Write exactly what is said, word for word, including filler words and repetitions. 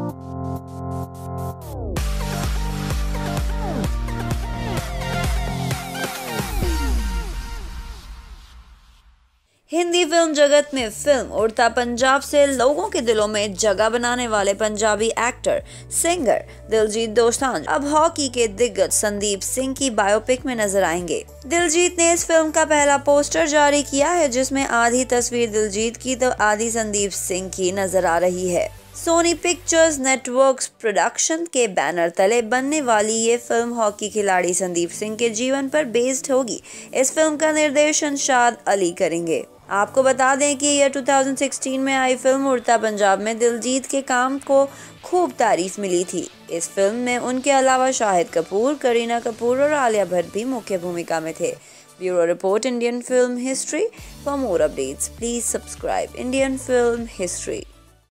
Hindi film जगत में film उड़ता पंजाब से लोगों के दिलों में जगह बनाने वाले पंजाबी एक्टर सिंगर दिलजीत दोसांझ अब हॉकी के दिग्गज संदीप सिंह की बायोपिक में नजर आएंगे। दिलजीत ने इस फिल्म का पहला पोस्टर जारी किया है, जिसमें आधी तस्वीर दिलजीत की तो आधी संदीप सिंह की नजर आ रही है। सोनी पिक्चर्स नेटवर्क्स प्रोडक्शन के बैनर तले बनने वाली ये फिल्म हॉकी खिलाड़ी संदीप सिंह के जीवन पर बेस्ड होगी। इस फिल्म का निर्देशन शाद अली करेंगे। आपको बता दें कि यह दो हज़ार सोलह में आई फिल्म उड़ता पंजाब में दिलजीत के काम को खूब तारीफ मिली थी। इस फिल्म में उनके अलावा शाहिद कपूर, करीना कपूर और आलिया भट्ट भी मुख्य भूमिका में थे। Bureau report, Indian film history. For more updates please subscribe Indian film history.